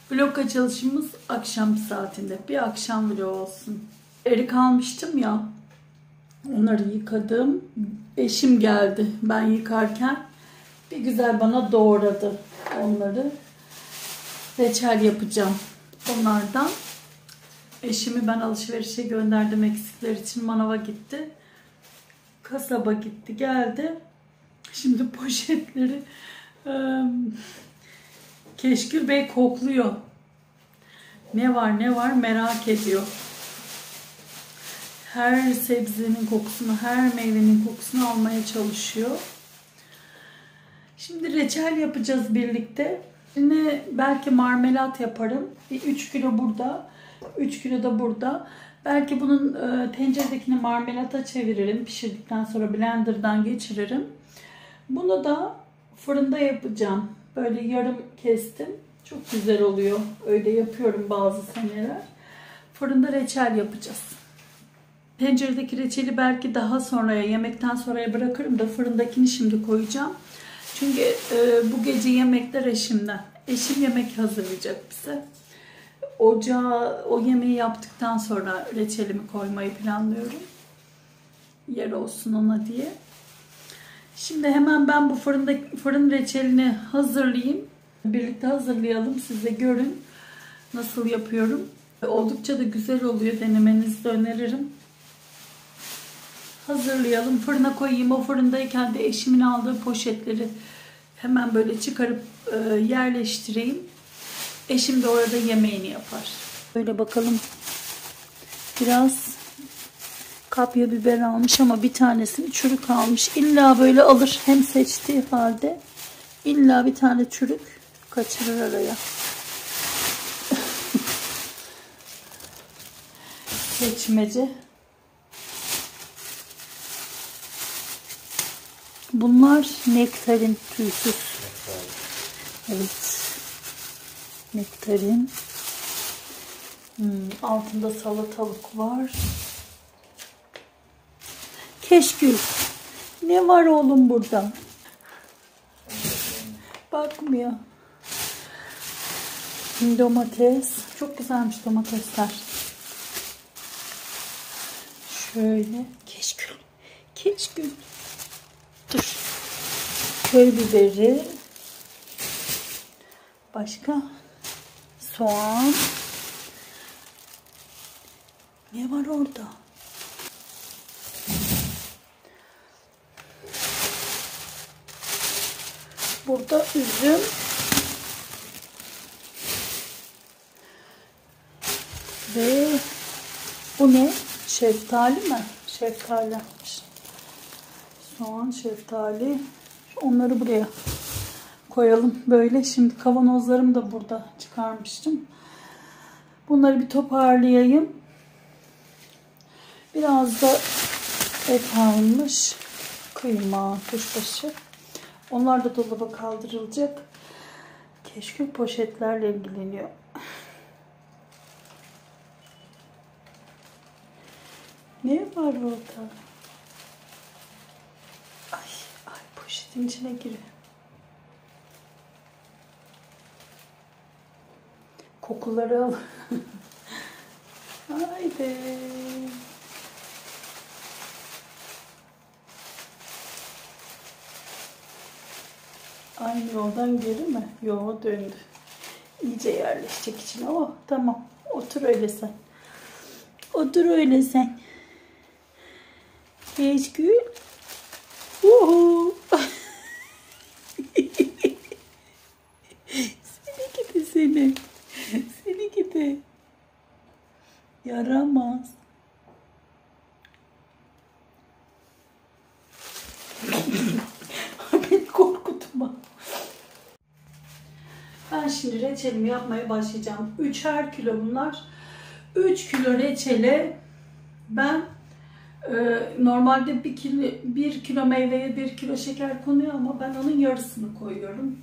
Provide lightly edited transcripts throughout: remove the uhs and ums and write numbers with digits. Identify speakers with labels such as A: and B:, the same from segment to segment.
A: Vlog açılışımız akşam saatinde. Bir akşam vlog olsun. Erik almıştım ya. Onları yıkadım. Eşim geldi. Ben yıkarken bir güzel bana doğradı onları. Reçel yapacağım onlardan. Eşimi ben alışverişe gönderdim eksikler için. Manava gitti. Kasaba gitti. Geldi. Şimdi poşetleri Keşkül Bey kokluyor. Ne var merak ediyor. Her sebzenin kokusunu, her meyvenin kokusunu almaya çalışıyor. Şimdi reçel yapacağız birlikte. Yine belki marmelat yaparım. Bir 3 kilo burada, 3 kilo da burada. Belki bunun tenceredekini marmelata çeviririm. Pişirdikten sonra blenderdan geçiririm. Bunu da fırında yapacağım. Böyle yarım kestim. Çok güzel oluyor. Öyle yapıyorum bazı seneler. Fırında reçel yapacağız. Tenceredeki reçeli belki daha sonraya, yemekten sonraya bırakırım da fırındakini şimdi koyacağım. Çünkü bu gece yemekler eşimden. Eşim yemek hazırlayacak bize. Ocağa o yemeği yaptıktan sonra reçelimi koymayı planlıyorum. Yer olsun ona diye. Şimdi hemen ben bu fırın reçelini hazırlayayım. Birlikte hazırlayalım. Siz de görün nasıl yapıyorum. Oldukça da güzel oluyor. Denemenizi de öneririm. Hazırlayalım. Fırına koyayım. O fırındayken de eşimin aldığı poşetleri hemen böyle çıkarıp yerleştireyim. Eşim de orada yemeğini yapar. Böyle bakalım. Biraz kapya biber almış ama bir tanesini çürük almış. İlla böyle alır. Hem seçtiği halde illa bir tane çürük kaçırır araya. Seçmece. Bunlar nektarin tüysüz. Evet. Nektarin. Altında salatalık var. Keşkül. Ne var oğlum burada? Bakmıyor. Domates. Çok güzelmiş domatesler. Şöyle. Keşkül. Keşkül. Dur. Köy biberi. Başka? Soğan. Ne var orada? Burada üzüm. Ve bu ne? Şeftali mi? Şeftali almış. Soğan, şeftali. Onları buraya koyalım. Böyle şimdi kavanozlarımı da burada çıkarmıştım. Bunları bir toparlayayım. Biraz da et almış. Kıyma, kuşbaşı. Onlar da dolaba kaldırılacak. Keşkül poşetlerle ilgileniyor. Ne var orada? Ay poşetin içine giriyor. Kokuları al. Haydi. Aynı yoldan geri mi? Yo, döndü. İyice yerleşecek içine. Oh, tamam. Otur öyle sen. Otur öyle sen. Keşkül. Seni gidi seni. Seni gidi. Yaramaz. Beni korkutma. Ben şimdi reçelimi yapmaya başlayacağım. 3'er kilo bunlar. 3 kilo reçele ben normalde 1 kilo meyveye 1 kilo şeker konuyor ama ben onun yarısını koyuyorum.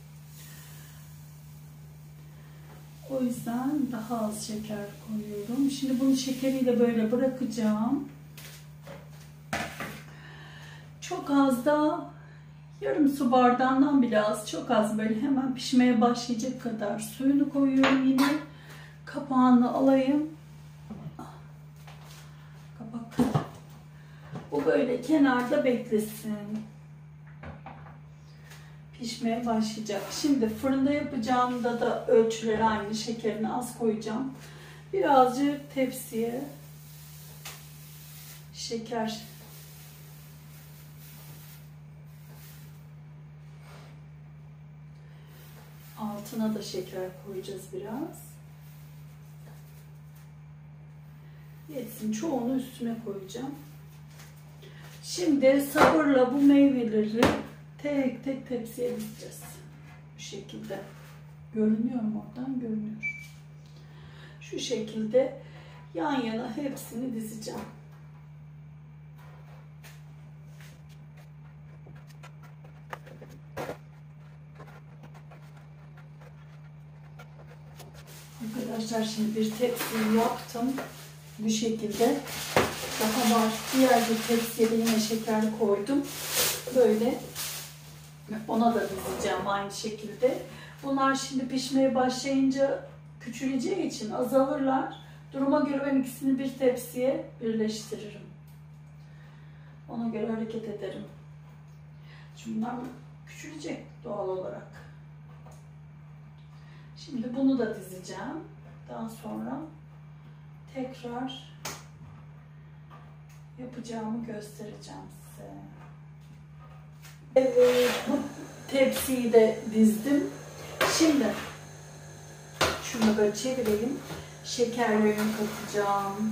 A: O yüzden daha az şeker koyuyorum. Şimdi bunu şekeriyle böyle bırakacağım. Çok az da Yarım su bardağından bile az, çok az, böyle hemen pişmeye başlayacak kadar suyunu koyuyorum yine. Kapağını alayım. Kapak. Bu böyle kenarda beklesin. Pişmeye başlayacak. Şimdi fırında yapacağımda da ölçüleri aynı. Şekerini az koyacağım. Birazcık tepsiye şeker. Altına da şeker koyacağız biraz. Yetsin. Çoğunu üstüne koyacağım. Şimdi sabırla bu meyveleri tek tek tepsiye dizeceğiz. Bu şekilde. Görünüyor mu oradan? Görünüyor. Şu şekilde yan yana hepsini dizeceğim. Arkadaşlar şimdi bir tepsiyi yaptım. Bu şekilde. Daha var. Diğer bir tepsiye de yine şeker koydum. Böyle ona da dizeceğim aynı şekilde. Bunlar şimdi pişmeye başlayınca küçüleceği için azalırlar. Duruma göre ben ikisini bir tepsiye birleştiririm. Ona göre hareket ederim. Şimdi bunlar küçülecek doğal olarak. Şimdi bunu da dizeceğim. Daha sonra tekrar yapacağımı göstereceğim size. Evet, bu tepsiyi de dizdim. Şimdi şunu böyle çevireyim. Şekerlerini katacağım.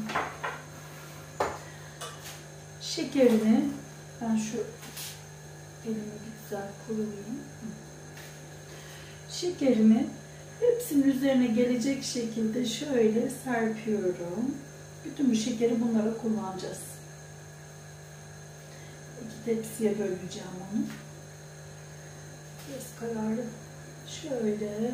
A: Şekerini ben şu elimi bir güzel kurulayım. Şekerini hepsinin üzerine gelecek şekilde şöyle serpiyorum. Bütün bu şekeri bunlara kullanacağız. İki tepsiye böleceğim onu. Biraz kararlı. Şöyle.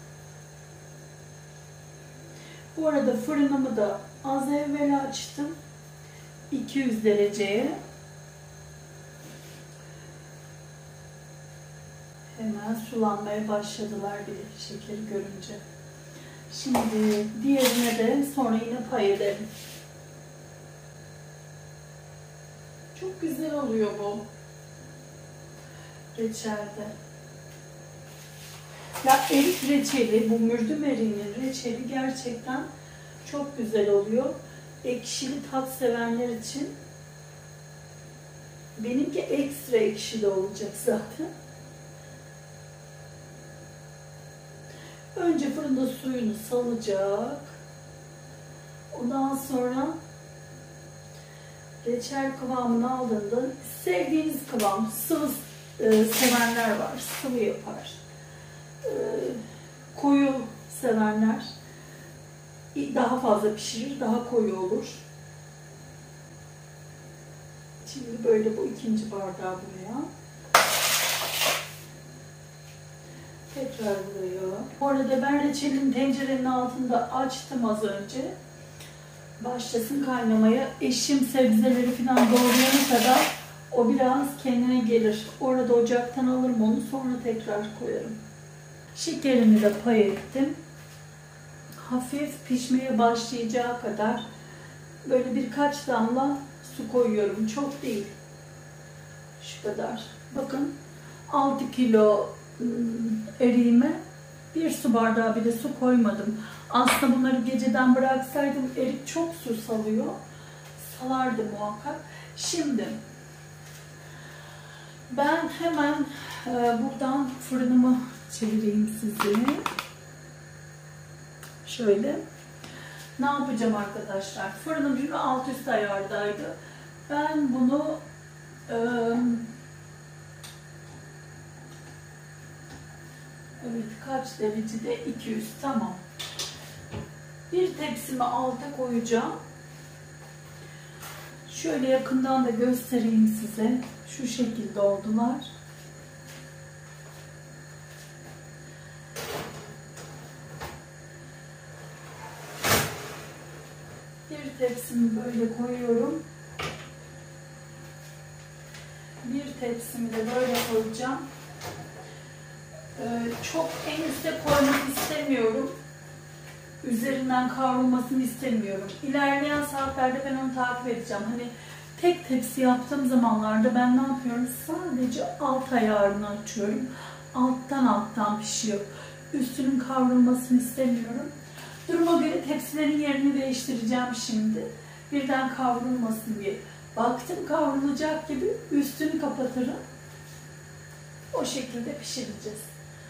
A: Bu arada fırınımı da az evvel açtım. 200 dereceye. Hemen sulanmaya başladılar bile şekeri görünce. Şimdi diğerine de sonra yine pay edelim. Çok güzel oluyor bu reçelde. Ya erik reçeli, bu mürdüm eriğinin reçeli gerçekten çok güzel oluyor. Ekşili tat sevenler için. Benimki ekstra ekşili olacak zaten. Önce fırında suyunu salacak. Ondan sonra reçel kıvamını aldığında sevdiğiniz kıvam, sıvı sevenler var, sıvı yapar. Koyu sevenler daha fazla pişirir, daha koyu olur. Şimdi böyle bu ikinci bardağı buraya. Tekrar buraya. Bu arada ben reçelin tencerenin altında açtım az önce. Başlasın kaynamaya. Eşim sebzeleri falan doğrayana kadar o biraz kendine gelir. Orada ocaktan alırım onu, sonra tekrar koyarım. Şekerini de pay ettim. Hafif pişmeye başlayacağı kadar böyle birkaç damla su koyuyorum. Çok değil. Şu kadar. Bakın 6 kilo eriğime 1 su bardağı bile su koymadım. Aslında bunları geceden bıraksaydım erik çok su salıyor. Salardı muhakkak. Şimdi ben hemen buradan fırınımı çevireyim size. Şöyle. Ne yapacağım arkadaşlar? Fırınım şimdi alt üst ayardaydı. Ben bunu evet, kaç derecede? 200. Tamam. Bir tepsimi alta koyacağım. Şöyle yakından da göstereyim size. Şu şekilde oldular. Bir tepsimi böyle koyuyorum. Bir tepsimi de böyle koyacağım. Çok en üste koymak istemiyorum. Üzerinden kavrulmasını istemiyorum. İlerleyen saatlerde ben onu takip edeceğim. Hani tek tepsi yaptığım zamanlarda ben ne yapıyorum? Sadece alt ayarını açıyorum. Alttan pişiyor. Üstünün kavrulmasını istemiyorum. Duruma göre tepsilerin yerini değiştireceğim şimdi. Birden kavrulmasın diye. Baktım kavrulacak gibi üstünü kapatırım. O şekilde pişireceğiz.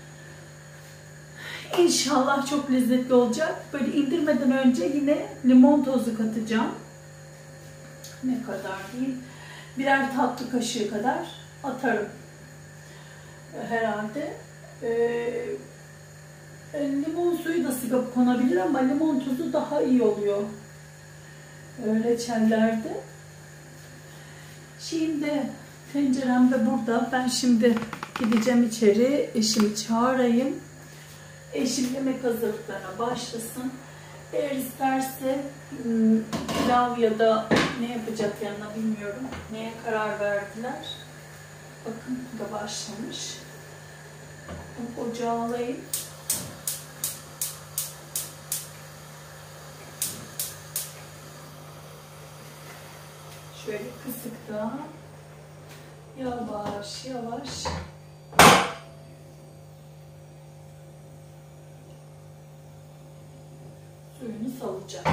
A: İnşallah çok lezzetli olacak. Böyle indirmeden önce yine limon tozu katacağım. Ne kadar diyeyim? Birer tatlı kaşığı kadar atarım. Herhalde. Limon suyu da sıkıp konabilir ama limon tuzu daha iyi oluyor. Reçellerde. Şimdi tencerem de burada. Ben şimdi gideceğim içeri. Eşimi çağırayım. Eşim yemek hazırlıklarına başlasın. Eğer isterse pilav ya da ne yapacak yanına bilmiyorum. Neye karar verdiler. Bakın bu da başlamış. Ocağı alayım. Şöyle kısık da yavaş yavaş suyunu salacağım.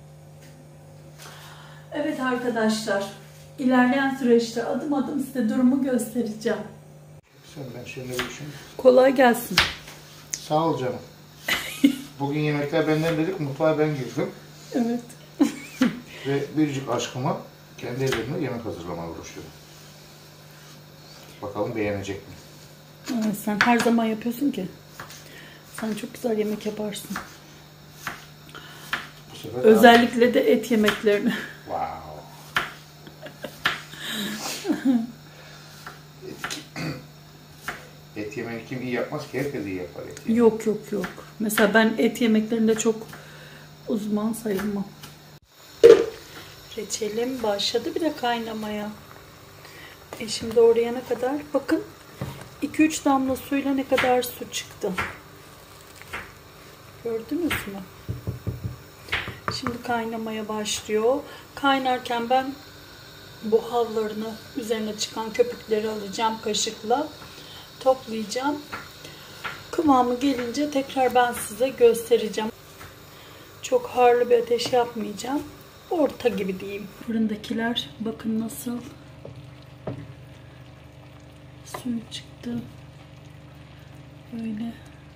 A: Evet arkadaşlar, ilerleyen süreçte adım adım size durumu göstereceğim.
B: Ben şöyle bir şey.
A: Kolay gelsin.
B: Sağ ol canım. Bugün yemekler benden dedik, mutfağa ben girdim.
A: Evet.
B: Ve biricik aşkıma kendi ellerimle yemek hazırlamaya uğraşıyorum. Bakalım beğenecek mi?
A: Evet, sen her zaman yapıyorsun ki. Sen çok güzel yemek yaparsın.
B: Bu sefer
A: özellikle de et yemeklerini.
B: Wow. Et yemeğini kim iyi yapmaz ki? Herkes iyi yapar et yemeği.
A: Yok. Mesela ben et yemeklerinde çok uzman sayılmam. Reçelim başladı bile kaynamaya. Eşim doğrayana kadar bakın 2-3 damla suyla ne kadar su çıktı. Gördünüz mü? Şimdi kaynamaya başlıyor. Kaynarken ben buharlarını, üzerine çıkan köpükleri alacağım kaşıkla. Toplayacağım. Kıvamı gelince tekrar ben size göstereceğim. Çok harlı bir ateş yapmayacağım. Orta gibi diyeyim. Fırındakiler bakın nasıl suyu çıktı. Böyle.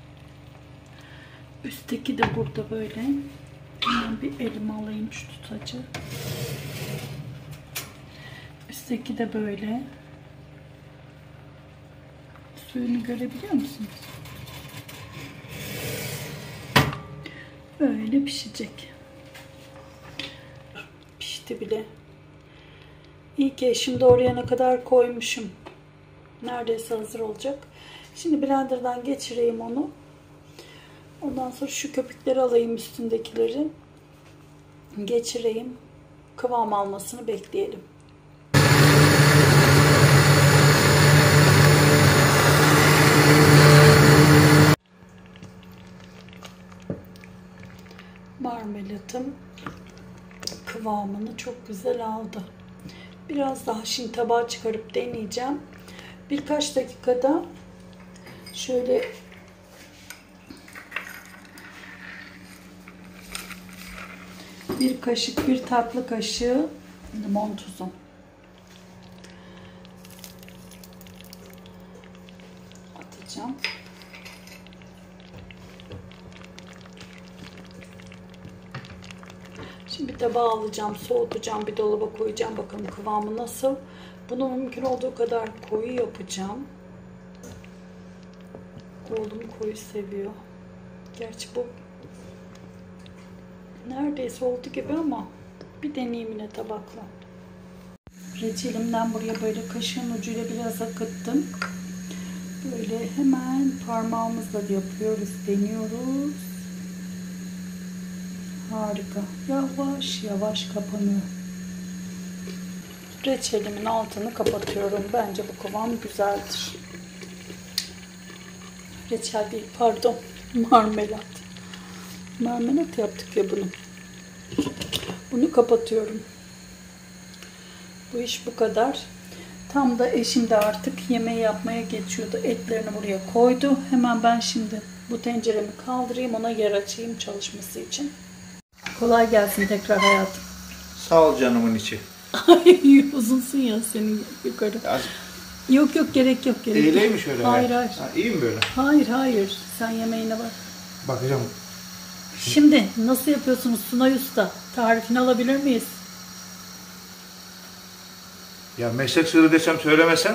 A: Üstteki de burada böyle. Hemen bir elime alayım şu tutacı. Üstteki de böyle. Suyunu görebiliyor musunuz? Böyle pişecek. Pişti bile. İyi ki eşim doğrayana kadar koymuşum. Neredeyse hazır olacak. Şimdi blenderdan geçireyim onu. Ondan sonra şu köpükleri alayım, üstündekileri. Geçireyim. Kıvam almasını bekleyelim. Marmelatım kıvamını çok güzel aldı. Biraz daha şimdi tabağa çıkarıp deneyeceğim. Birkaç dakikada şöyle bir tatlı kaşığı limon tuzu atacağım. Şimdi bir tabağa alacağım, soğutacağım, bir dolaba koyacağım. Bakın kıvamı nasıl. Bunu mümkün olduğu kadar koyu yapacağım. Oğlum koyu seviyor. Gerçi bu neredeyse oldu gibi ama bir deneyeyim yine tabakla. Reçelimden buraya böyle kaşığın ucuyla biraz akıttım. Böyle hemen parmağımızla yapıyoruz, deniyoruz. Harika. Yavaş yavaş kapanıyor. reçelimin altını kapatıyorum. Bence bu kıvam güzeldir. Reçel değil, pardon. Marmelat. Marmelat yaptık ya bunu. Bunu kapatıyorum. Bu iş bu kadar. Tam da eşim de artık yemeği yapmaya geçiyordu. Etlerini buraya koydu. Hemen ben şimdi bu tenceremi kaldırayım. Ona yer açayım çalışması için. Kolay gelsin tekrar hayatım.
B: Sağ ol canımın içi.
A: Ay uzunsun ya senin yukarı.
B: Az
A: Yok gerek yok.
B: eğileyim mi şöyle?
A: Hayır.
B: Ha, iyi mi böyle?
A: Hayır. Sen yemeğine bak.
B: Bakacağım.
A: Şimdi nasıl yapıyorsunuz Sunay Usta? Tarifini alabilir miyiz?
B: Ya meslek sırrı desem söylemesen.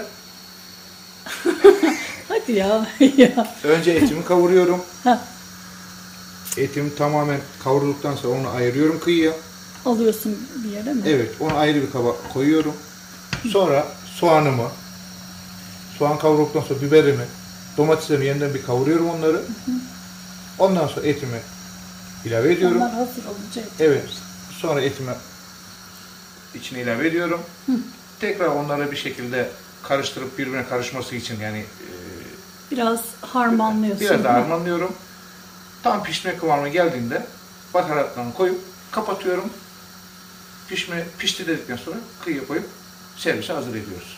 A: Hadi ya.
B: Önce etimi kavuruyorum.
A: Heh.
B: Etim tamamen kavrulduktan sonra onu ayırıyorum kıyıya.
A: Alıyorsun bir yere mi?
B: Evet, onu ayrı bir kaba koyuyorum. Sonra soğanımı, soğan kavrulduktan sonra biberimi, domateslerimi yeniden bir kavuruyorum onları. Ondan sonra etimi ilave ediyorum.
A: Onlar hazır olunca
B: Evet, sonra etimi içine ilave ediyorum. Tekrar onları bir şekilde karıştırıp birbirine karışması için yani
A: biraz harmanlıyorsun.
B: biraz daha harmanlıyorum. Tam pişme kıvamına geldiğinde baharatlarını koyup kapatıyorum. Pişti dedikten sonra kıyıya koyup servise hazır ediyoruz.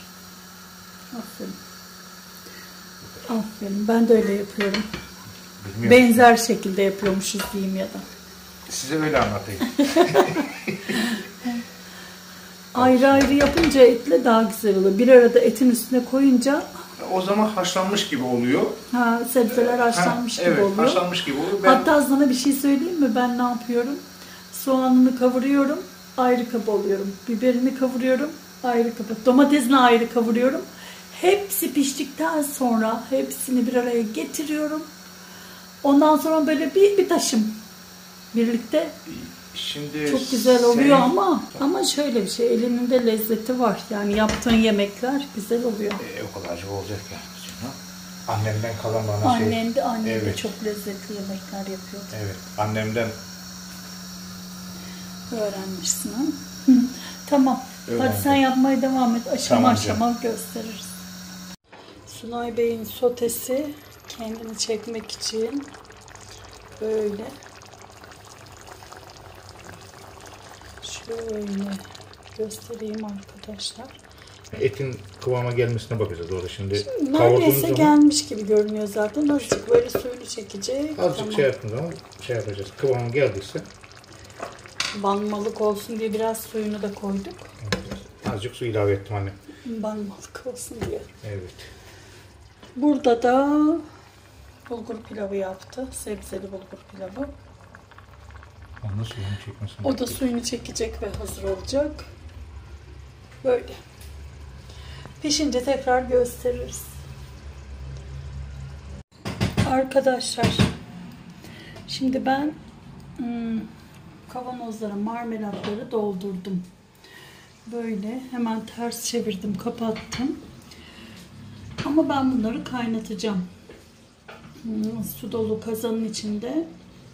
A: Aferin. Ben de öyle yapıyorum.
B: Bilmiyorum.
A: Benzer şekilde yapıyormuşuz diyeyim ya da.
B: Size öyle anlatayım.
A: Ayrı yapınca etle daha güzel oluyor. Bir arada etin üstüne koyunca
B: O zaman haşlanmış gibi oluyor.
A: sebzeler haşlanmış gibi oluyor.
B: Evet, haşlanmış gibi oluyor.
A: Hatta sana bir şey söyleyeyim mi? Ben ne yapıyorum? Soğanını kavuruyorum, ayrı kaba alıyorum. Biberini kavuruyorum, ayrı kaba. Domatesini ayrı kavuruyorum. Hepsi piştikten sonra hepsini bir araya getiriyorum. Ondan sonra böyle bir taşım birlikte
B: Şimdi
A: çok güzel oluyor ama şöyle bir şey, elinin de lezzeti var. Yani yaptığın yemekler güzel oluyor.
B: O kadar acı olacak yani. Annemden kalan bana
A: Annem de
B: Evet.
A: çok lezzetli yemekler yapıyordu.
B: Evet, annemden
A: Öğrenmişsin ha? Tamam.
B: Öğrendim.
A: Hadi sen yapmaya devam et. Aşama
B: Tamam
A: aşama gösteririz. Sunay Bey'in sotesi kendini çekmek için böyle şöyle göstereyim arkadaşlar.
B: etin kıvama gelmesine bakacağız orada şimdi.
A: Neredeyse gelmiş gibi görünüyor zaten. Azıcık böyle suyunu çekecek.
B: Azıcık şey yaptığımız zaman şey yapacağız. Kıvamı geldiyse
A: banmalık olsun diye biraz suyunu da koyduk.
B: azıcık su ilave ettim anne.
A: Banmalık olsun diye.
B: Evet.
A: Burada da bulgur pilavı yaptı. Sebzeli bulgur pilavı.
B: Onun suyunu çekmesine.
A: O da suyunu çekecek ve hazır olacak. Böyle. Pişince tekrar gösteririz. Arkadaşlar, şimdi ben kavanozlara marmelatları doldurdum. Böyle hemen ters çevirdim, kapattım. Ama ben bunları kaynatacağım. Su dolu kazanın içinde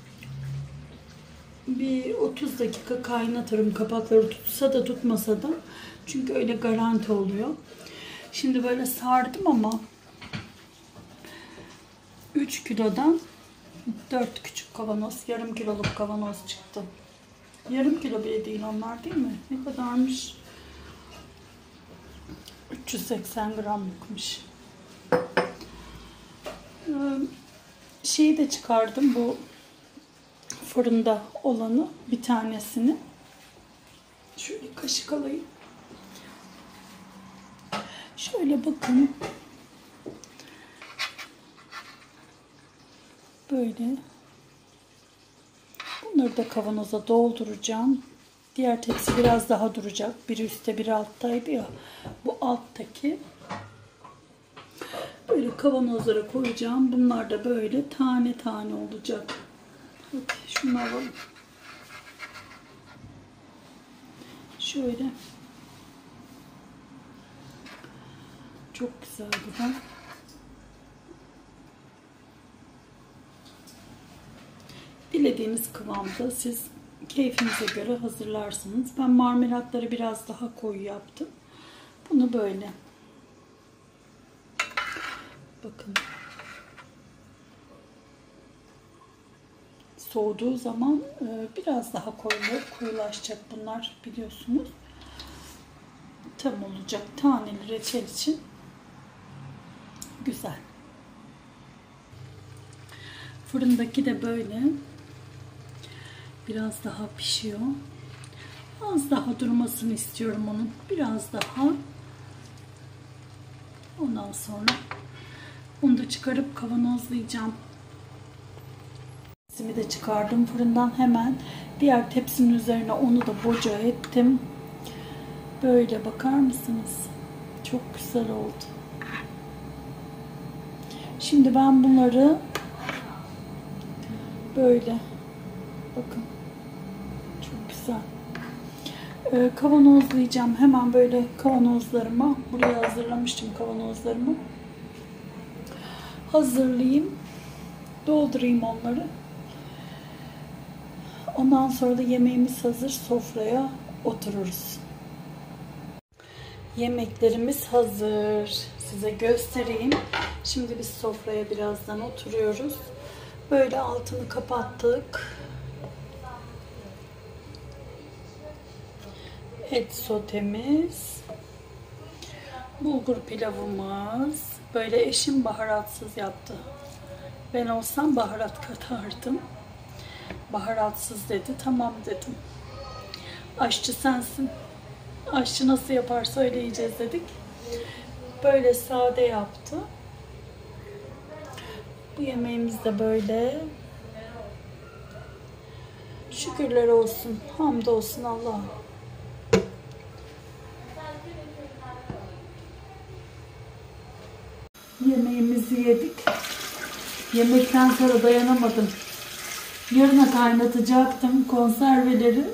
A: bir 30 dakika kaynatırım. Kapakları tutsa da tutmasa da. Çünkü öyle garanti oluyor. Şimdi böyle sardım ama 3 kilodan 4 küçük kavanoz, yarım kiloluk kavanoz çıktı. Yarım kilo bile değil onlar, değil mi? Ne kadarmış? 380 gramlıkmış. Şeyi de çıkardım, bu fırında olanı, bir tanesini. Şöyle kaşık alayım. Şöyle bakın. Böyle. Bunları da kavanoza dolduracağım. Diğer tepsi biraz daha duracak. Biri üstte, biri alttaydı ya. Bu alttaki. Böyle kavanozlara koyacağım. Bunlar da böyle tane tane olacak. Hadi şunu alalım. Şöyle. Çok güzel bu da. Dilediğiniz kıvamda siz keyfinize göre hazırlarsınız. Ben marmelatları biraz daha koyu yaptım. Bunu böyle. Bakın. Soğuduğu zaman biraz daha koyulaşacak bunlar, biliyorsunuz. Tam olacak taneli reçel için. Güzel. Fırındaki de böyle. Biraz daha pişiyor. Az daha durmasını istiyorum onun. Biraz daha. Ondan sonra onu da çıkarıp kavanozlayacağım. Tepsimi de çıkardım fırından hemen. Diğer tepsinin üzerine onu da boca ettim. Böyle bakar mısınız? Çok güzel oldu. Şimdi ben bunları böyle, bakın, çok güzel kavanozlayacağım. Hemen böyle kavanozlarıma, buraya hazırlamıştım kavanozlarımı. Hazırlayayım. Doldurayım onları. Ondan sonra da yemeğimiz hazır. Sofraya otururuz. Yemeklerimiz hazır. Size göstereyim. Şimdi biz sofraya birazdan oturuyoruz. Böyle altını kapattık. Et sotemiz. Bulgur pilavımız. Böyle eşim baharatsız yaptı. Ben olsam baharat katardım. Baharatsız dedi. Tamam dedim. Aşçı sensin. Aşçı nasıl yaparsa öyle yiyeceğiz dedik. Böyle sade yaptı. Bu yemeğimiz de böyle. Şükürler olsun. Hamdolsun Allah'a. Yemeğimizi yedik. Yemekten sonra dayanamadım. Yarına kaynatacaktım konserveleri.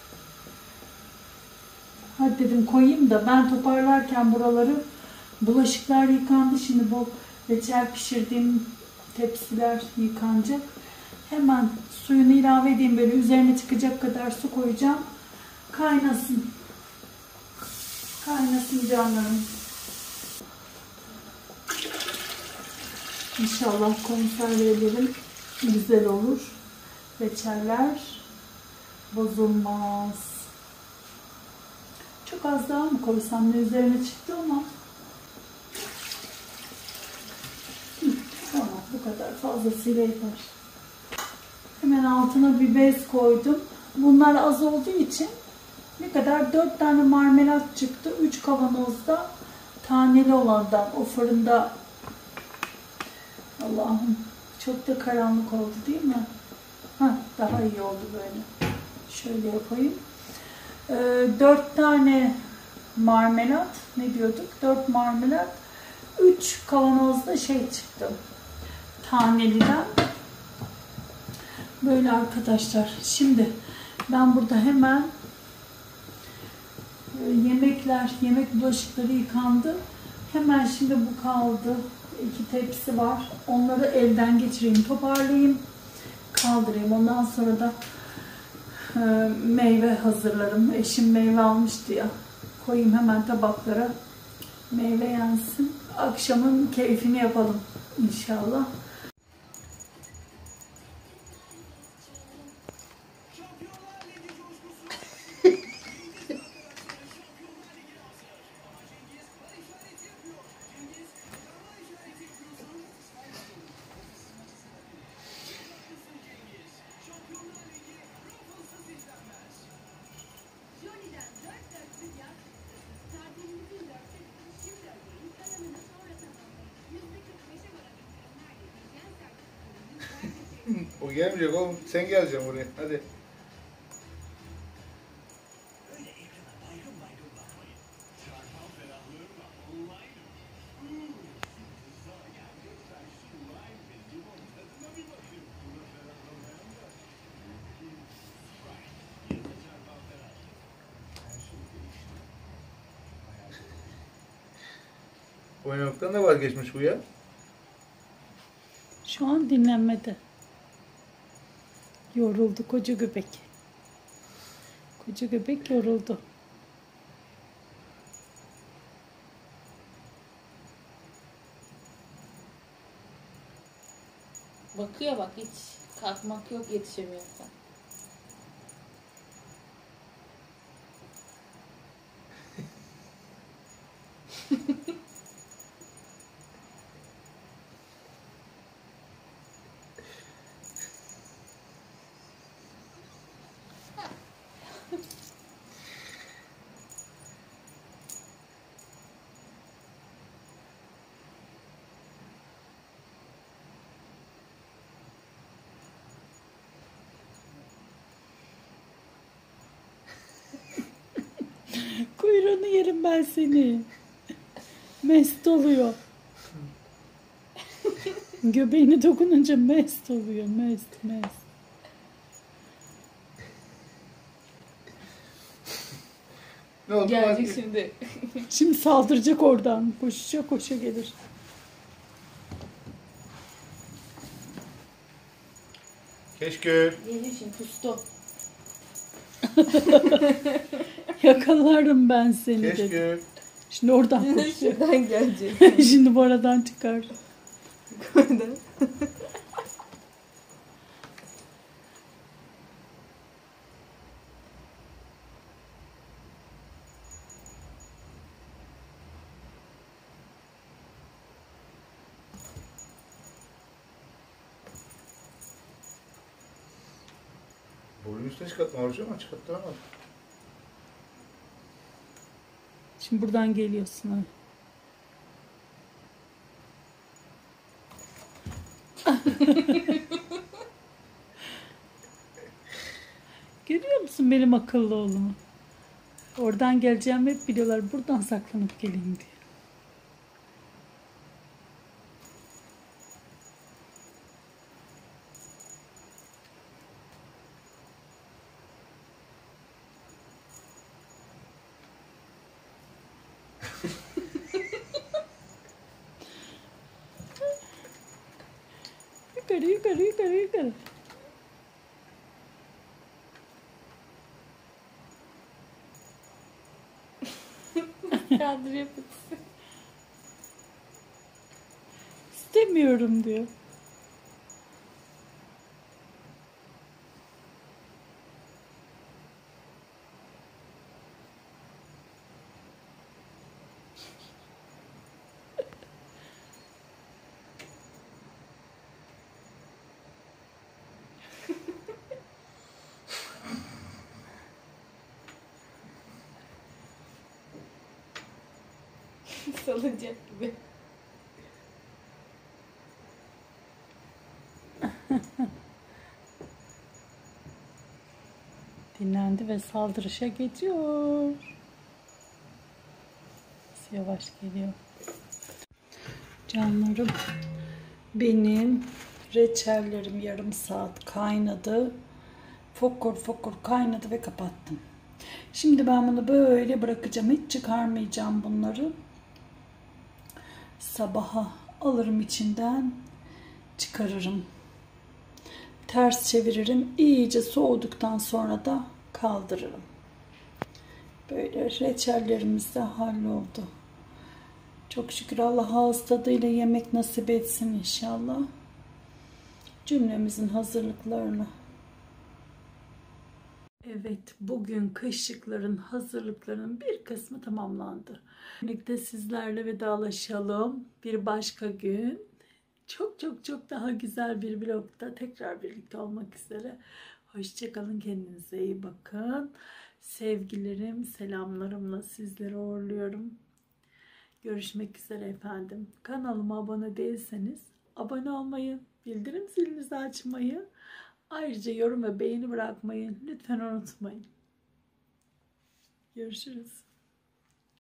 A: Hadi dedim koyayım da ben toparlarken buraları, bulaşıklar yıkandı. Şimdi bu reçel pişirdiğim tepsiler yıkanacak. Hemen suyunu ilave edeyim, böyle üzerine çıkacak kadar su koyacağım. Kaynasın. Kaynasın canlarım. İnşallah konservelerim güzel olur. Reçeller bozulmaz. Çok az daha mı koysam, ne üzerine çıktı ama. Tamam, bu kadar fazlasıyla yeter. Hemen altına bir bez koydum. Bunlar az olduğu için ne kadar 4 tane marmelat çıktı. 3 kavanozda taneli olandan, o fırında. Allah'ım, çok da karanlık oldu değil mi? Daha iyi oldu böyle. Şöyle yapayım. 4 tane marmelat, ne diyorduk? 4 marmelat, 3 kavanozda şey çıktı. Taneliden. Böyle arkadaşlar. Şimdi ben burada hemen yemek bulaşıkları yıkandı. Hemen şimdi bu kaldı. 2 tepsi var. Onları elden geçireyim, toparlayayım, kaldırayım. Ondan sonra da meyve hazırlarım. Eşim meyve almıştı ya. Koyayım hemen tabaklara. Meyve yensin. Akşamın keyfini yapalım inşallah.
B: O gelmeyecek oğlum. Sen geleceksin buraya. Hadi. Oynamaktan da vazgeçmiş bu ya.
A: Şu an dinlenmede. Yoruldu koca göbek. Koca göbek yoruldu.
C: Bakıyor bak, hiç kalkmak yok yetişemiyorsa.
A: Kuyruğunu yerim ben seni. Mest oluyor. Göbeğine dokununca mest oluyor. Mest, mest.
B: Ne oldu?
C: Gelecek şimdi.
A: Şimdi saldıracak oradan. Koşa koşa gelir.
B: Keşke.
C: Gelir şimdi, pustu.
A: Yakalarım ben seni dedi.
B: Keşke.
A: Şimdi oradan koşacak.
C: Şuradan gelecek.
A: Şimdi bu aradan çıkar.
C: Buradan.
B: Boyun üstüne çıkartma Orcu ama çıkarttıramadım.
A: Şimdi buradan geliyorsun. Ha. Görüyor musun benim akıllı oğlumu? Oradan geleceğimi hep biliyorlar. Buradan saklanıp geleyim diye. Yukarı yukarı yukarı yukarı.
C: Kaldırıyor pustu.
A: İstemiyorum diyor.
C: Salıncak gibi.
A: Dinlendi ve saldırışa geçiyor. Yavaş geliyor. Canlarım, benim reçellerim yarım saat kaynadı. Fokur fokur kaynadı ve kapattım. Şimdi ben bunu böyle bırakacağım. Hiç çıkarmayacağım bunları. Sabaha alırım içinden, çıkarırım. Ters çeviririm. İyice soğuduktan sonra da kaldırırım. Böyle reçellerimiz de halloldu. Çok şükür Allah ağız tadıyla yemek nasip etsin inşallah. Cümlemizin hazırlıklarını. Evet, bugün kışlıkların hazırlıklarının bir kısmı tamamlandı. Birlikte sizlerle vedalaşalım. Bir başka gün çok çok çok daha güzel bir vlogda tekrar birlikte olmak üzere. Hoşçakalın, kendinize iyi bakın. Sevgilerim, selamlarımla sizleri uğurluyorum. Görüşmek üzere efendim. Kanalıma abone değilseniz abone olmayı, bildirim zilinizi açmayı, ayrıca yorum ve beğeni bırakmayı lütfen unutmayın. Görüşürüz.